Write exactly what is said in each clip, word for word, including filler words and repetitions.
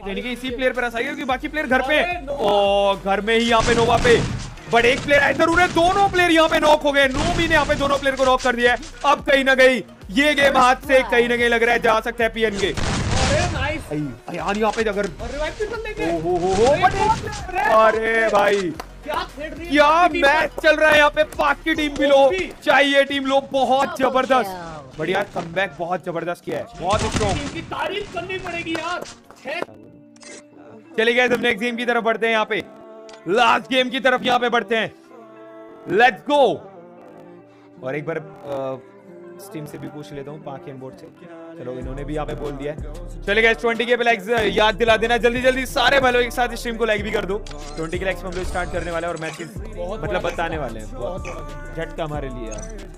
यानी कि इसी प्लेयर पर रस आएगी क्योंकि बाकी प्लेयर घर पे ओ घर में ही यहाँ पे नोवा पे बट एक प्लेयर इधर उधर दोनों प्लेयर यहाँ पे नॉक हो गए। नोमी ने यहाँ पे दोनों प्लेयर को नॉक कर दिया है। अब कहीं ना कहीं ये गेम हाथ से कहीं ना कहीं लग रहा है जा सकता है पीएन के। यार यहाँ पे अगर अरे भाई क्या मैच चल रहा है यहाँ पे। पाक की टीम भी लो चाहिए टीम लो बहुत जबरदस्त बढ़िया कमबैक बहुत जबरदस्त किया है बहुत स्ट्रॉन्ग की तारीफ करनी पड़ेगी यार। चले गए नेक्स्ट गेम की तरफ बढ़ते हैं यहाँ पे लास्ट गेम की तरफ यहाँ पे बढ़ते हैं लेट्स गो। और एक बार स्टीम से भी पूछ लेता हूँ पाक एम बोर्ड से। चलो इन्होंने भी यहाँ पे बोल दिया है। चले गए ट्वेंटी के पे लाइक्स याद दिला देना जल्दी जल्दी सारे भाई लोग एक साथ स्ट्रीम को लाइक भी कर दो। ट्वेंटी के लाइक्स हम लोग स्टार्ट करने वाले हैं और मैचेस मतलब बताने वाले हैं झटका हमारे लिए यार।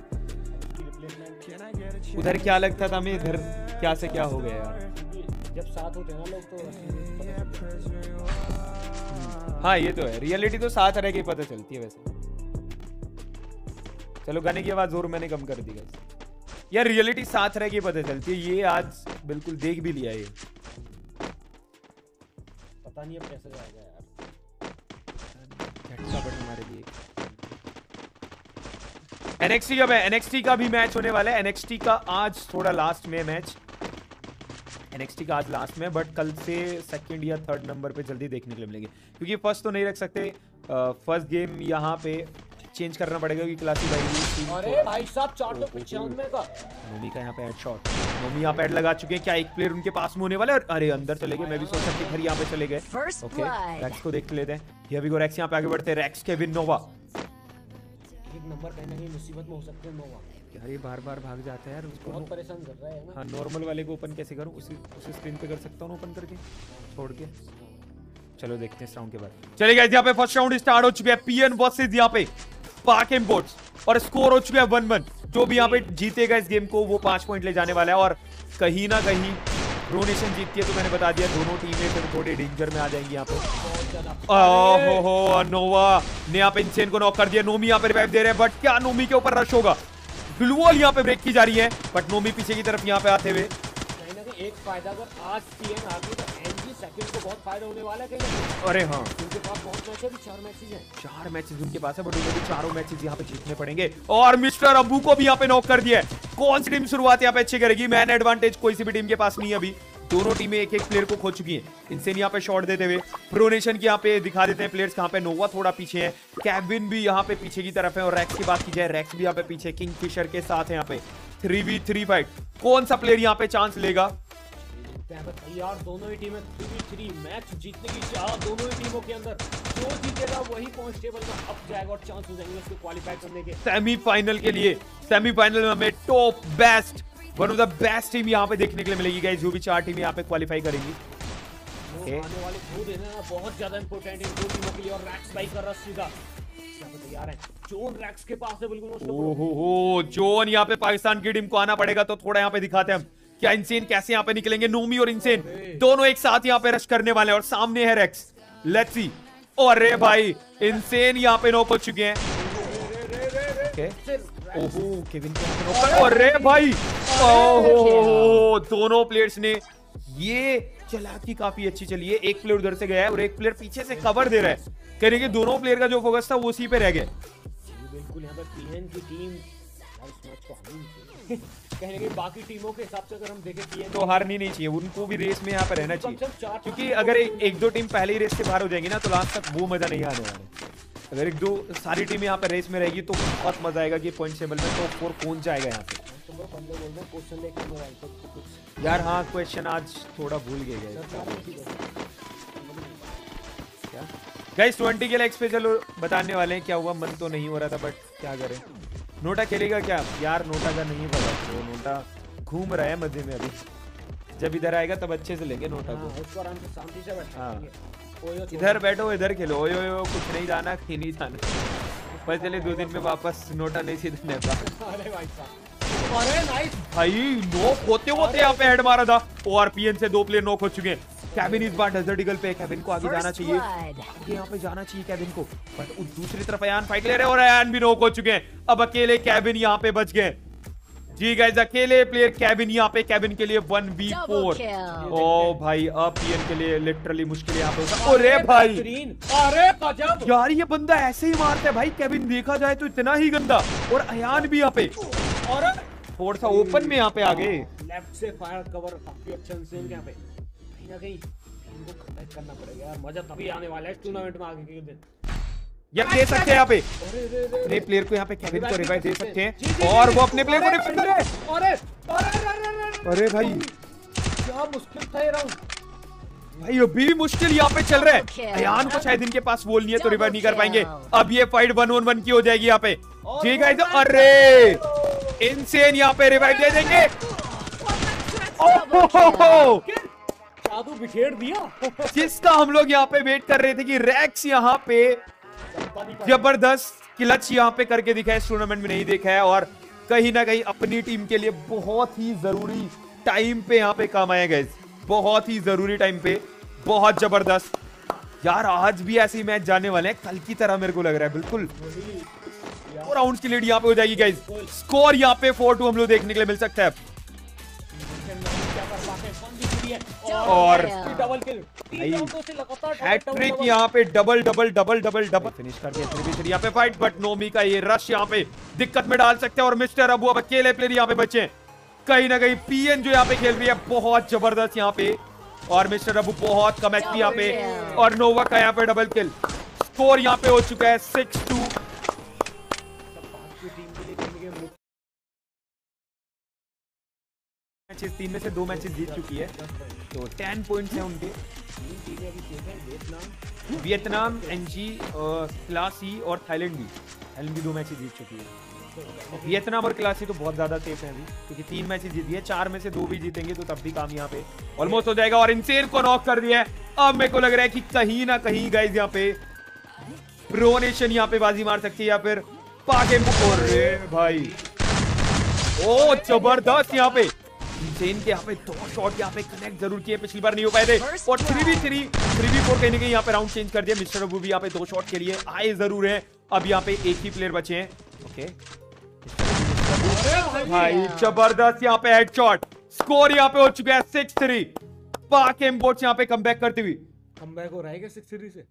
उधर क्या लगता था हमें इधर क्या से क्या हो गया यार जब साथ होते हैं ना लोग तो। हाँ ये तो है रियलिटी तो साथ रह के पता चलती है वैसे। चलो गाने की आवाज जोर मैंने कम कर दी गाइस यार रियलिटी साथ रह के पता चलती है। ये आज बिल्कुल देख भी लिया ये पता नहीं अब कैसे जाएगा यार झटका बट हमारे लिए। एनएक्सटी का है एनएक्सटी का भी मैच होने वाला है। एनएक्सटी का आज थोड़ा लास्ट में मैच एनएक्सटी का आज लास्ट में बट कल से सेकंड या थर्ड नंबर पे जल्दी देखने के लिए मिलेंगे क्योंकि फर्स्ट तो नहीं रख सकते। फर्स्ट गेम यहाँ पे चेंज करना पड़ेगा क्योंकि क्लासी भाई अरे भाई साहब चार सौ पचानवे का नोमी का यहाँ पे हेड शॉट। नोमी यहाँ पे हेड लगा चुके हैं। क्या एक प्लेयर उनके पास में होने वाला है। अरे अंदर चले गए मैं भी सोच सकती घर यहाँ पे चले गए। ओके रैक्स को देख लेते हैं। ये भी रैक्स यहाँ पे आगे बढ़ते हैं। रैक्स केविन नोवा एक नंबर कहीं ना कहीं मुसीबत में हो सकते हैं नोवा यार ये बार बार भाग जाता है यार उसको बहुत परेशान कर रहा है ना। हाँ नॉर्मल वाले को ओपन कैसे करूँ उसी उसी स्क्रीन पे कर सकता हूँ ओपन करके छोड़ के। चलो देखते हैं राउंड के बाद। चले गए यहाँ पे फर्स्ट राउंड स्टार्ट हो चुके हैं पीएन वर्सेस यहाँ पे पाक इम्पोर्ट्स और स्कोर हो चुका है वन वन। जो भी यहाँ पे जीतेगा इस गेम को वो पांच पॉइंट ले जाने वाला है और कहीं ना कहीं प्रो नेशन जीतती है तो मैंने बता दिया दोनों टीमें फिर थोड़े डेंजर में आ जाएंगी यहाँ पे। ओहो हो नोवा ने यहाँ पे इंसेन को नॉक कर दिया। नोमी यहाँ पे रिवाइव दे रहे हैं बट क्या नोमी के ऊपर रश होगा। ग्लूवॉल यहाँ पे ब्रेक की जा रही है बट नोमी पीछे की तरफ यहाँ पे आते हुए कहीं ना कहीं एक फायदा अगर आज पीएन आ गई तो एनजी सेकंड को बहुत फायदा होने वाला है कहीं। अरे हाँ उनके पास बहुत मैच है भी चार मैचेस हैं चार मैचेस उनके पास है बट उन्हें भी चारों मैचेस यहाँ पे जीतने पड़ेंगे। और मिस्टर अबू को भी यहाँ पे नॉक कर दिया है। कौन सी टीम शुरुआत यहाँ पे अच्छी करेगी। मैन एडवांटेज कोई सी भी टीम के पास नहीं है अभी। दोनों टीमें एक एक प्लेयर को खो चुकी हैं। इनसे यहाँ पे शॉट देते हुए प्रो नेशन की यहाँ पे दिखा देते हैं प्लेयर्स कहाँ पे। नोवा थोड़ा पीछे है केविन भी यहाँ पे पीछे की तरफ है और रैक्स की बात की जाए रैक्स भी यहाँ पे पीछे किंगफिशर के साथ है यहाँ पे। थ्री वी थ्री फाइट कौन सा प्लेयर यहाँ पे चांस लेगा। यार दोनों ही टीमें थ्री वी थ्री मैच जीतने की चाह दोनों ही टीमों के अंदर। जो जीतेगा वही कांस्टेबल में अप जाएगा और चांस हो जाएंगे उसको क्वालीफाई करने के सेमीफाइनल के लिए। सेमीफाइनल में हमें top best one of the best team यहाँ पे देखने के लिए मिलेगी गाइस। जो भी चार टीम यहाँ पे क्वालीफाई करेंगी आने वाले दो दिन है ना बहुत ज्यादा इंपॉर्टेंट इन दो टीमों के लिए। और रैक्स भाई कर रहा सीधा तैयार है जोन रैक्स के पास है बिल्कुल। ओहो हो जोन यहाँ पे पाकिस्तान की टीम को आना पड़ेगा तो थोड़ा यहाँ पे दिखाते हैं हम क्या इंसेन कैसे यहाँ पे निकलेंगे। नोमी और इंसेन दोनों एक साथ यहाँ पे रश करने वाले और सामने है रैक्स। Let's see. अरे भाई इंसेन यहाँ पे नॉक हो चुके हैं। ओहो केविन अरे भाई ओहो दोनों प्लेयर्स ने ये चालाकी काफी अच्छी चली है। एक प्लेयर उधर से गया है और एक प्लेयर पीछे से कवर दे रहा है। कहने के दोनों प्लेयर का जो फोकस था वो उसी पे रह गया। बिल्कुल यहाँ पर पीएन की टीम इस मैच को हारनी कहने के बाकी टीमों के हिसाब से अगर हम देखें पीएन तो हारनी नहीं चाहिए उनको भी रेस में यहाँ पे रहना चाहिए क्योंकि अगर एक दो टीम पहले ही रेस से बाहर हो जाएंगी ना तो लास्ट तक वो मजा नहीं आने वाला। अगर एक दो सारी टीम यहाँ पे रेस में रहेगी तो बहुत मजा आएगा कि पॉइंट टेबल में तो फोर कौन जाएगा यहाँ पे। यार हाँ क्वेश्चन आज थोड़ा भूल गए गाइस। ट्वेंटी के लाइक्स पे चलो बताने वाले हैं क्या हुआ। मन तो नहीं हो रहा था बट क्या करें। नोटा खेलेगा क्या यार। नोटा का नहीं पता तो नोटा घूम रहा है मजे में अभी। जब इधर आएगा तब अच्छे से लेंगे नोटा को। हाँ इधर बैठो इधर खेलो। ओयो ओयो कुछ नहीं जाना कहीं नहीं जाना पता चले दो दिन में वापस नोटा नहीं सीधने का। अरे भाई साहब अरे नाइस भाई नॉक होते होते यहाँ पे हेड मारा था। और पीएन से दो प्लेयर नॉक हो चुके हैं। केविन इस बार डेजर्ट ईगल पे। केविन को आगे जाना चाहिए आगे यहाँ पे जाना चाहिए केविन को बट दूसरी तरफ अयान फाइट ले रहे हैं और अयान भी नॉक हो चुके हैं। अब अकेले केविन यहाँ पे बच गए। जी गाइस, अकेले प्लेयर केविन यहाँ पे, केविन के लिए वन वी फोर। ओ भाई, अब पीएन के लिए लिटरली मुश्किल यहाँ पे। अरे भाई, अरे गजब यार ये बंदा ऐसे ही मारता है भाई। केविन देखा जाए तो इतना ही गंदा, और अयान भी यहाँ पे और थोड़ा सा ओपन में यहाँ पे आ गए। लेफ्ट से फायर कवर काफी अच्छा इंसेन यहाँ पे, कहीं ना कहीं इनको कनेक्ट करना पड़ेगा यार। मजा तभी आने वाला है इस टूर्नामेंट में आगे के दिन। ये दे सकते हैं यहाँ पे अपने प्लेयर को, यहाँ पे केविन को रिवाइव दे सकते हैं, और वो अपने प्लेयर को रिवाइव करे। अरे अरे अरे भाई, क्या मुश्किल था ये राउंड भाई, अभी भी मुश्किल यहाँ पे चल रहा है। अयान को शायद इनके पास वॉल नहीं है तो रिवाइव नहीं कर पाएंगे। अब ये फाइट वन ऑन वन की हो जाएगी यहाँ पे। जी गाइस, अरे इनसेन यहाँ पे रिवाइव दे देंगे। ओहो, जादू बिखेर दिया जिसका हम लोग यहाँ पे वेट कर रहे थे कि रैक्स यहाँ पे जबरदस्त क्लच यहाँ पे करके दिखा है, इस टूर्नामेंट में नहीं देखा है, और कहीं ना कहीं अपनी टीम के लिए बहुत ही जरूरी टाइम पे यहाँ पे काम आया गाइस। बहुत ही जरूरी टाइम पे, बहुत जबरदस्त यार। आज भी ऐसे ही मैच जाने वाले हैं कल की तरह, मेरे को लग रहा है बिल्कुल। दो राउंड्स की लीड यहाँ पे हो जाएगी गाइस। स्कोर यहाँ पे फोर टू हम लोग देखने के लिए मिल सकता है। और डबल किल, हैट्रिक यहाँ पे, double double double double double finish कर दिया थ्री बी थ्री यहाँ पे फाइट। बट नोमी का ये रश यहाँ पे दिक्कत में डाल सकते हैं, और मिस्टर अबू अब अकेले प्लेयर यहाँ पे बचे। कहीं ना कहीं पीएन जो यहाँ पे खेल रही है बहुत जबरदस्त यहाँ पे, और मिस्टर अबू बहुत कम एचपी यहाँ पे, और नोवा का यहाँ पे डबल किल। स्कोर यहाँ पे हो चुका है सिक्स टू। मैचेस तीन में से दो मैचेस जीत चुकी है, तो टेन पॉइंट्स हैं उनके। वियतनाम, एनजी, क्लासी और थाईलैंड भी थाईलैंड भी दो मैचेस जीत चुकी है। वियतनाम और क्लासी तो बहुत ज्यादा सेफ है अभी, क्योंकि तीन मैचेस जीती है, चार में से दो भी जीतेंगे तो तब भी काम यहाँ पे ऑलमोस्ट हो जाएगा। और इनसेन को नॉक कर दिया है। अब मेरे को लग रहा है कि कहीं ना कहीं गाइस यहाँ पे प्रो नेशन यहाँ पे बाजी मार सकती है, या फिर पाके भाई। ओ जबरदस्त यहाँ पे इनसेन के यहाँ पे दो शॉट यहाँ पे कनेक्ट जरूर किए, पिछली बार नहीं हो पाए थे। और three v three three v four कहीं ना कहीं यहाँ पे राउंड चेंज कर दिया। मिस्टर अबू भी यहाँ पे दो शॉट के लिए आए जरूर है। अब यहाँ पे एक ही प्लेयर बचे हैं। ओके भाई, जबरदस्त यहाँ पे हेडशॉट। स्कोर यहाँ पे हो चुका है सिक्स थ्री। पाक इम्पोर्ट्स यहाँ पे कमबैक करती हुई। कमबैक हो रहेगा सिक्स थ्री से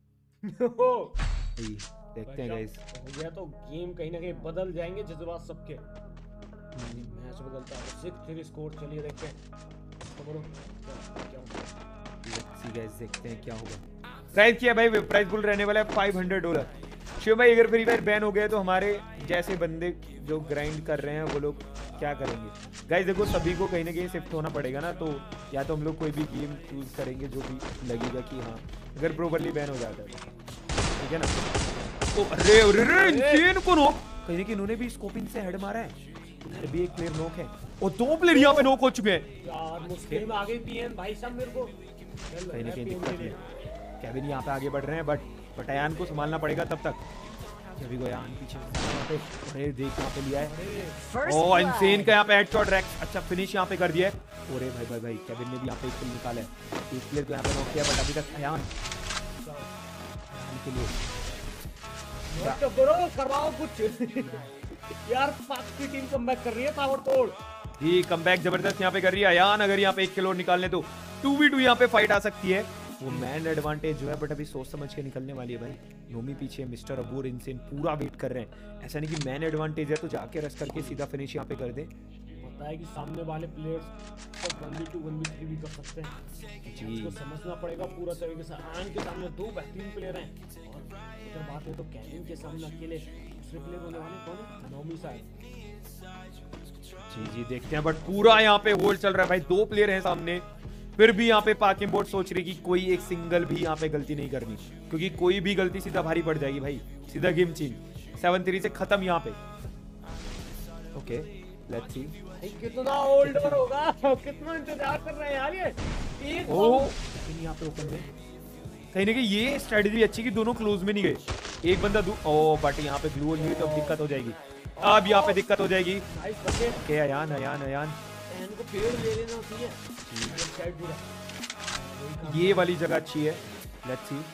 देखते हैं गाइस, हो गया तो गेम कहीं ना कहीं बदल जाएंगे जज्बात सबके। मैच बदलता है, सिक्स थ्री स्कोर। चलिए देखते हैं तो बोलो क्या होगा। गाइस देखते हैं क्या होगा। प्राइस किया भाई, प्राइस बुल रहने वाला है फाइव हंड्रेड डॉलर। शिव भाई, अगर फ्री फायर बैन हो गए तो हमारे जैसे बंदे जो ग्राइंड कर रहे हैं वो लोग क्या करेंगे? गाइस देखो, सभी को कहीं ना कहीं शिफ्ट होना पड़ेगा ना, तो या तो हम लोग कोई भी गेम चूज करेंगे जो भी लगेगा कि हाँ अगर प्रॉपर्ली बैन हो जाता है, ठीक है ना। तो अरे अरे इनसेन को नॉक, कहीं ना कहीं इन्होंने भी स्कोपिंग से हेड मारा है। उधर भी एक प्लेयर नॉक है, और दो प्लेयर यहाँ पे नॉक हो चुके हैं यार। मुश्किल में आ गई पीएन भाई साहब, मेरे को कहीं ना कहीं दिक्कत है। केविन यहाँ पे आगे बढ़ रहे हैं, बट बट अयान को संभालना पड़ेगा तब तक। अभी को अयान पीछे, अरे देख यहाँ पे लिया है। ओ इनसेन का यहाँ पे हेडशॉट रैक्स, अच्छा फिनिश यहाँ पे कर दिया है। अरे भाई भाई भाई, केविन ने भी यहाँ पे एक किल निकाला है। एक प्लेयर को यहाँ पे नॉक किया, बट अभी तक अयान के लिए तो करो, करवाओ कुछ यार। पाक की टीम कमबैक कर रही है ताबड़तोड़। जी कमबैक जबरदस्त यहाँ पे कर रही है अयान। अगर यहाँ पे एक किलो निकालने तो टू वी टू यहाँ पे फाइट आ सकती है। वो मैन एडवांटेज जो है, बट अभी सोच समझ के निकलने वाली है भाई। नोमी पीछे, मिस्टर अबू और इनसेन पूरा वेट कर रहे हैं। ऐसा नहीं कि मैन एडवांटेज है तो जाके रश करके सीधा फिनिश यहाँ पे कर दे। पता है कि सामने वाले players one v two one v three भी कर सकते हैं जी, इसको समझना पड़ेगा पूरा तरीके से। आयन के सामने दो बेहतरीन प्लेयर हैं, और अगर बात है तो केविन के सामने अकेले दूसरे प्लेयर होने वाले कौन है? नोमी साहब। जी जी देखते हैं, बट पूरा यहाँ पे होल्ड चल रहा है भाई। दो प्लेयर हैं सामने, फिर भी यहाँ पे पाक इम्पोर्ट सोच रही कि कोई एक सिंगल भी यहाँ पे गलती नहीं करनी, क्योंकि कोई भी गलती सीधा भारी पड़ जाएगी भाई। सीधा गेम चेंज, सेवन थ्री से खत्म यहाँ पे। ओके लेट्स सी कितना ओल्ड होगा, कितना इंतजार कर रहे हैं यार ये। एक ओ यहाँ पे ओपन में कहीं ना कहीं ये स्ट्रेटजी अच्छी कि दोनों क्लोज में नहीं गए, एक बंदा दू ओ बट यहाँ पे ग्लू नहीं, तो अब दिक्कत हो जाएगी। अब यहाँ पे दिक्कत हो जाएगी। ओके अयान अयान अयान को पेड़ ले लेना चाहिए। ये वाली जगह अच्छी है, लेट्स सी।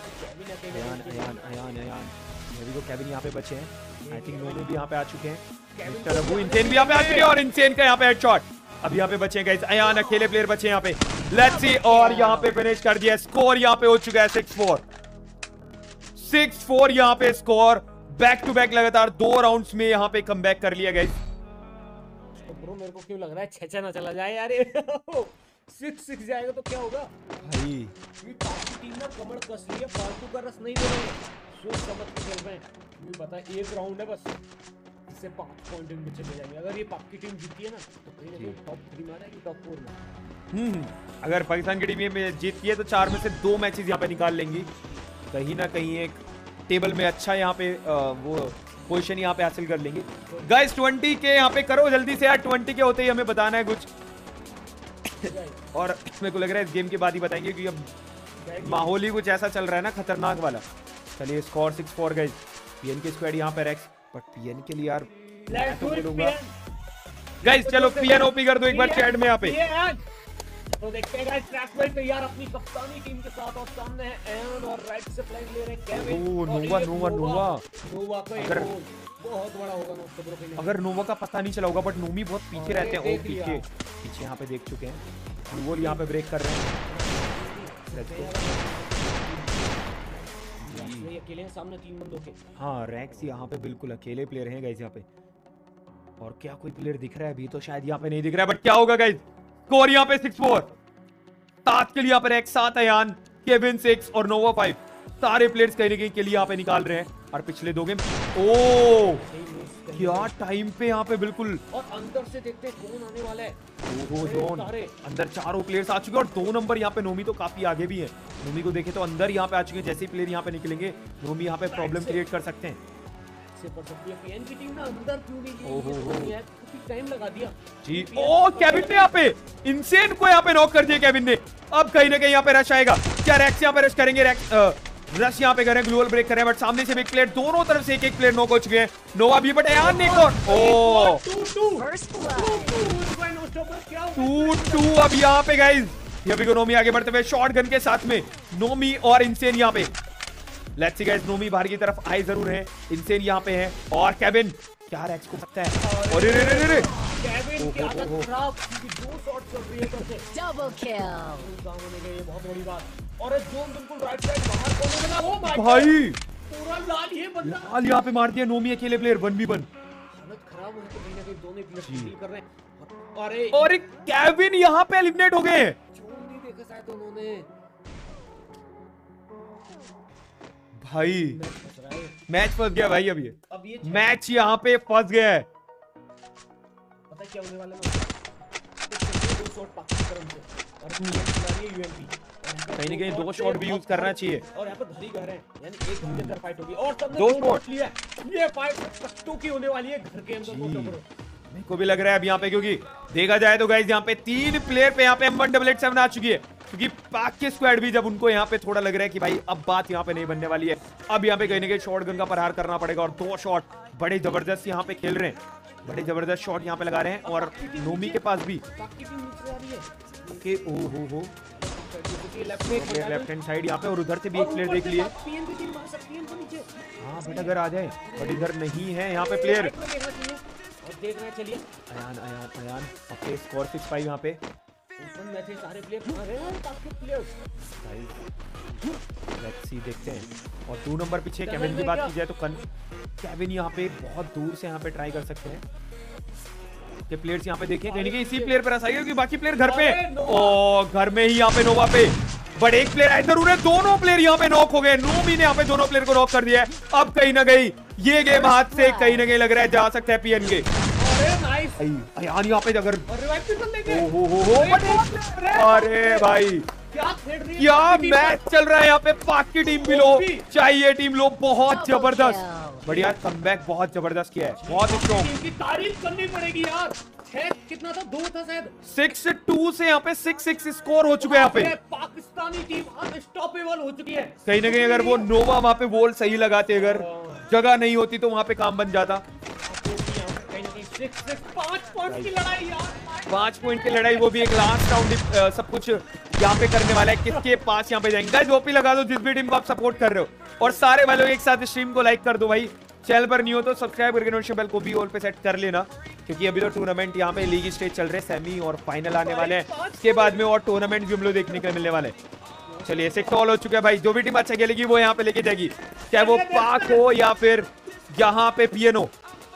अयान अयान अयान अयान अभी तो केविन यहाँ पे बचे हैं। आई थिंक नोमी भी यहाँ पे आ चुके हैं। चलो वो इंसेन भी यहाँ पे आ चुके हैं और इंसेन का यहाँ पे हेडशॉट। अब यहाँ पे बचे गाइस अयान, अकेले प्लेयर बचे यहाँ पे। लेट्स सी, और यहाँ पे फिनिश कर दिया। स्कोर यहाँ पे हो चुका है सिक्स फोर सिक्स फोर यहाँ पे स्कोर। बैक टू बैक लगातार दो राउंड्स में यहाँ पे कमबैक कर लिया गाइस। तो ब्रो मेरे को क्यों लग रहा है छह छह ना चला जाए यार। सिक्स सिक्स जाएगा तो क्या होगा भाई? ये काफी टीम ना कमर कस ली है, फालतू का रस नहीं दे रहे हैं, सोच समझ के खेल रहे हैं। मुझे पता है एक राउंड है बस, इससे पांच पॉइंट इनके चले जाएंगे। अगर ये पाक की टीम जीती है ना तो कहीं ना कहीं टॉप थ्री में आ जाएगी, टॉप फोर में। हम्म अगर पाकिस्तान की टीम में जीतती है तो चार में से दो मैचेस यहाँ पे निकाल लेंगी। कहीं ना कहीं एक टेबल में अच्छा यहाँ पे आ, वो पोजीशन यहाँ पे हासिल कर लेंगे। गाइस ट्वेंटी के यहाँ पे करो जल्दी से यार, ट्वेंटी के होते ही हमें बताना है कुछ। और मेरे को लग रहा है इस गेम के बाद ही बताएंगे क्योंकि अब माहौल ही कुछ ऐसा चल रहा है ना खतरनाक वाला। चलिए score six four guys. PN के स्क्वाड यहाँ पे रैक्स, बट पीएन के लिए यार तो बोलूंगा गाइस चलो पीएन ओपी कर दो एक बार चैट में यहाँ पे। तो देखते हैं गाइस ट्रैक में तैयार अपनी कप्तानी टीम के साथ, और सामने है एन और राइट से फ्लैग ले रहे हैं केविन। ओ नोवा नोवा नोवा नोवा का एक गोल बहुत बड़ा होगा ना उसको ब्रो। अगर नोवा का पता नहीं चला होगा, बट नोमी बहुत पीछे रहते हैं। ओ पीछे पीछे यहाँ पे देख चुके हैं वो यहाँ पे ब्रेक कर रहे हैं। ये अकेले हैं सामने तीन बंदों के। हाँ रैक्स यहाँ पे बिल्कुल अकेले प्लेयर हैं गाइस यहाँ पे। और क्या कोई प्लेयर दिख रहा है अभी? तो शायद यहाँ पे नहीं दिख रहा है, बट क्या होगा गाइस? स्कोर यहाँ पे सिक्स फोर। सात के लिए यहाँ पे रैक्स सात, अयान, केविन सिक्स और नोवा फाइव। सारे प्लेयर्स कहीं ना कहीं के लिए यहाँ पे निकाल रहे हैं। और पिछले दो गेम ओ क्या टाइम पे यहाँ पे बिल्कुल। और अंदर से देखते हैं कौन आने वाला है। ओहो जोन अंदर चारों प्लेयर्स आ चुके हैं और दो नंबर यहाँ पे नोमी तो काफी आगे भी है। नोमी को देखे तो अंदर यहाँ पे आ चुके हैं। जैसे ही प्लेयर यहाँ पे निकलेंगे नोमी यहाँ पे प्रॉब्लम क्रिएट कर सकते हैं। से पड़ सकती है पीएन की टीम ना अंदर क्यों नहीं गई? ओहो यार काफी टाइम लगा दिया जी। ओ केविन ने यहाँ पे इंसेन को यहाँ पे नॉक कर दिया केविन ने। अब कहीं ना कहीं यहाँ पे रश आएगा। क्या रैक्स यहाँ पे रश करेंगे? रैक्स रश यहाँ पे करें, ग्लोबल ब्रेक करें, बट सामने से भी एक प्लेयर, दोनों तरफ से एक एक प्लेयर नॉक हो चुके हैं। नोवा भी, बट अयान ने एक और ओ टू टू। अब यहाँ पे गाइस ये भी नोमी आगे बढ़ते हुए शॉर्ट गन के साथ में नोमी और इंसेन यहाँ पे। लेट्स सी गाइस नोमी बाहर की तरफ आए जरूर है, इंसेन यहाँ पे है और केविन क्या रैक्स को सकता है। और रे रे रे रे केविन की आदत खराब, दो शॉट चल रही है तो डबल किल। काम होने गई, ये बहुत बड़ी बात। और एक जोन बिल्कुल राइट साइड बाहर कोने में ना। ओ माय भाई पूरा लाल ये बंदा लाल यहाँ पे मार दिया। नोमी अकेले प्लेयर वन बी वन। हालत खराब हो तो कहीं ना कहीं दोनों प्लेयर डील कर रहे हैं। अरे और एक केविन यहाँ पे एलिमिनेट हो गए। जोन नहीं देखा शायद उन्होंने। भाई मैच फंस रहा है। मैच फंस गया भाई। अब ये अब ये मैच यहाँ पे फंस गया है। पता है क्या होने वाला है? दो शॉट पाकिस्तान से और खिला रही है यूएमपी। कहीं ना कहीं दो शॉट भी यूज करना चाहिए। और यहाँ पर धरी घर है, यानी एक के अंदर फाइट होगी और सबने दो दो शॉट लिया। ये फाइट कष्टों की होने वाली है घर के अंदर। मेरे को भी लग रहा है अब यहाँ पे, क्योंकि देखा जाए तो गाइस यहाँ पे तीन प्लेयर पे यहाँ पे M one double eight seven आ चुकी है। क्योंकि पाक के स्क्वाड भी जब उनको यहाँ पे थोड़ा लग रहा है कि भाई अब बात यहाँ पे नहीं बनने वाली है, अब यहाँ पे कहीं ना कहीं शॉट गन का प्रहार करना पड़ेगा। और दो शॉट बड़े जबरदस्त यहाँ पे खेल रहे हैं, बड़े जबरदस्त शॉट यहाँ पे लगा रहे हैं। और नोमी के पास भी के ओ हो हो लेफ्ट हैंड साइड यहाँ पे, और उधर से भी एक प्लेयर देख लिए। हाँ बट अगर आ जाए, बट इधर नहीं है यहाँ पे प्लेयर। देखना चलिए Ayan Ayan Ayan okay score six five यहाँ पे। सारे प्लेयर कहां गए हैं? काफी प्लेयर्स लेट्स सी देखते हैं। और दो नंबर पीछे केविन की बात की जाए तो केविन यहाँ पे बहुत दूर से यहाँ पे ट्राई कर सकते हैं। के प्लेयर्स यहाँ पे देखें कहीं नहीं इसी प्लेयर पर रस आएगा, क्योंकि बाकी प्लेयर घर पे ओ घर में ही यहाँ पे नोवा पे। बट एक प्लेयर है जरूर है, दोनों प्लेयर यहाँ पे नॉक हो गए। नोमी ने यहाँ पे दोनों प्लेयर को नॉक कर दिया है। अब कहीं ना कहीं ये गेम हाथ से कहीं ना कहीं लग रहा है जा सकता है पीएन के। अयान यहाँ पे अगर हो हो हो अरे भाई क्या खेल रही है, क्या मैच चल रहा है यहाँ पे। पाक की टीम भी लो, चाहिए टीम लो, बहुत जबरदस्त बढ़िया कमबैक, बहुत जबरदस्त किया है, बहुत स्ट्रॉन्ग। की तारीफ करनी पड़ेगी यार। है कितना था? दो था शायद। सिक्स टू से यहाँ पे सिक्स सिक्स स्कोर हो चुका है यहाँ पे। पाकिस्तानी टीम अनस्टॉपेबल हो चुकी है। कहीं ना कहीं अगर वो नोवा वहाँ पे बॉल सही लगाते, अगर जगह नहीं होती तो वहाँ पे काम बन जाता। पांच पॉइंट की लड़ाई यार, पांच पॉइंट की लड़ाई, वो भी एक लास्ट राउंड सब कुछ यहाँ पे करने वाला है। किसके पास यहाँ पे जाएंगे? गाइस ओपी लगा दो जिस भी टीम को आप सपोर्ट कर रहे हो, और सारे वालों एक साथ स्ट्रीम को लाइक कर दो भाई। चैनल पर नहीं हो तो सब्सक्राइब करके नोटिफिकेशन बेल को भी ऑल पे सेट कर लेना, क्योंकि अभी तो टूर्नामेंट यहाँ पे लीग स्टेज चल रहे हैं, सेमी और फाइनल आने वाले हैं, इसके बाद में और टूर्नामेंट भी हम लोग देखने को मिलने वाले हैं। चलिए सिक्स ऑल हो चुका है भाई, जो भी टीम अच्छा खेलेगी वो यहाँ पे लेके जाएगी, चाहे वो पाक हो या फिर यहाँ पे पीएन हो।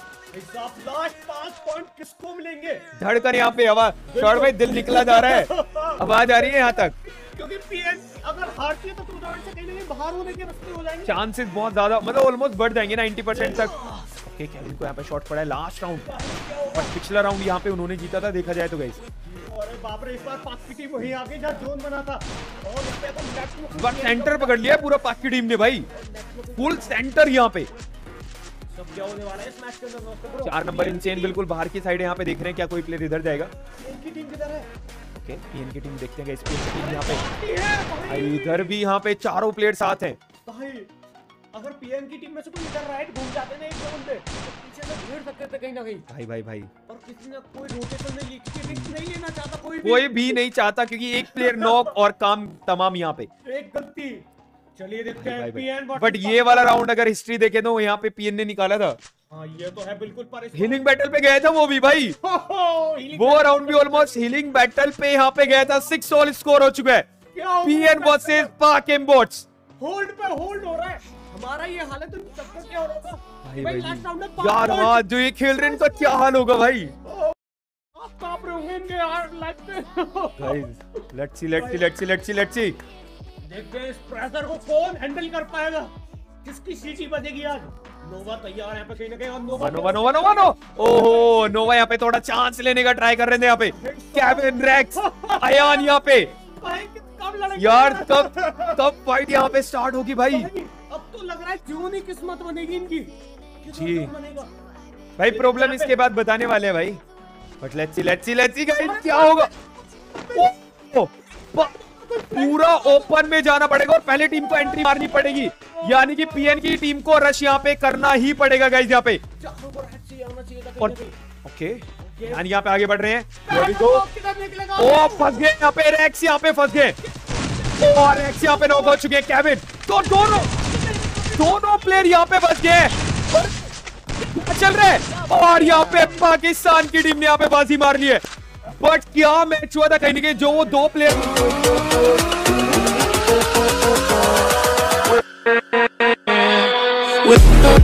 लास्ट पांच पॉइंट किसको मिलेंगे? धड़कन यहाँ पे आवाज शॉर्ट भाई, दिल निकला जा रहा है, आवाज आ रही है यहाँ तक, क्योंकि पीएन अगर हारती है तो टूर्नामेंट से कहीं ना कहीं बाहर होने के रास्ते हो जाएंगे। चांसेस बहुत ज्यादा मतलब ऑलमोस्ट बढ़ जाएंगे नाइंटी परसेंट तक। ओके केविन को यहाँ पे शॉट पड़ा है लास्ट राउंड, बट पिछला राउंड यहाँ पे उन्होंने जीता था देखा जाए तो गाइस। अरे बाप रे, इस बार पाक की टीम वहीं आगे जहाँ जोन बना था, और यहाँ पे अपन लेफ्ट में बट सेंटर पकड़ लिया पूरा पाक की टीम ने भाई, फुल सेंटर यहाँ पे। सब क्या होने वाला है इस मैच के अंदर? चार नंबर इनचेन बिल्कुल बाहर की साइड यहाँ पे देख रहे हैं, क्या कोई प्लेयर इधर जाएगा? इनकी टीम किधर है? ओके पीएन की टीम देखते हैं, पीएन की टीम यहाँ पे भाई, इधर भी यहाँ पे चारों प्लेयर साथ हैं भाई। अगर पीएन की टीम में से कोई इधर राइट घूम जाते ना एक जोन पे, तो पीछे से घेर सकते थे कहीं ना कहीं। भाई भाई भाई और किसी ने कोई रोटेशन नहीं ली, क्योंकि रिस्क नहीं लेना चाहता कोई भी। कोई भी नहीं चाहता, क्योंकि एक प्लेयर नॉक और काम तमाम यहाँ पे। एक गलती। चलिए देखते हैं पीएन। बट ये वाला राउंड अगर हिस्ट्री देखे तो यहाँ पे पीएन ने निकाला था। हाँ ये तो है बिल्कुल, पर हीलिंग बैटल पे गया था वो भी भाई, वो राउंड भी ऑलमोस्ट हीलिंग बैटल पे यहाँ पे गया था। सिक्स ऑल स्कोर हो चुका है, पीएन वर्सेस पाक एम्बोट्स। होल्ड पे होल्ड हो रहा है हमारा, ये हालत तो चक्कर क्या हो रहा था भाई भाई, भाई लास्ट राउंड में यार, हाँ जो ये खेल रहे हैं इनका क्या हाल होगा भाई। आप कांप रहे होंगे इनके यार लाइफ पे। Guys let's see let's see let's see let's see let's see देखते हैं इस प्रेशर को कौन हैंडल कर पाएगा, किसकी सीटी बजेगी आज। नोवा तैयार है पे कहीं ना कहीं, और नोवा नोवा नोवा नोवा नो ओहो, नोवा यहाँ पे थोड़ा चांस लेने का ट्राई कर रहे थे यहाँ पे। केविन रेक्स अयान यहाँ पे, भाई कब लड़ेंगे यार कब कब फाइट यहाँ पे स्टार्ट होगी भाई। अब तो लग रहा है क्यों नहीं किस्मत बनेगी इनकी जी भाई, प्रॉब्लम इसके बाद बताने वाले हैं भाई, but let's see let's see let's see guys क्या होगा। ओ, ओ, पूरा ओपन में जाना पड़ेगा और पहले टीम को एंट्री मारनी पड़ेगी, यानी कि पीएन की टीम को रश यहाँ पे करना ही पड़ेगा गाइस यहाँ पे। और ओके यानी यहाँ पे आगे बढ़ रहे हैं, ओ फंस गए यहाँ पे, रेक्स यहाँ पे फंस गए, और रेक्स यहाँ पे नॉक हो चुके हैं। केविन तो दोनों दोनों प्लेयर यहाँ पे फंस गए, चल रहे हैं, और यहाँ पे पाकिस्तान की टीम ने यहाँ पे बाजी मार ली है। बट क्या मैच हुआ था कहीं ना कहीं, जो वो दो प्लेयर with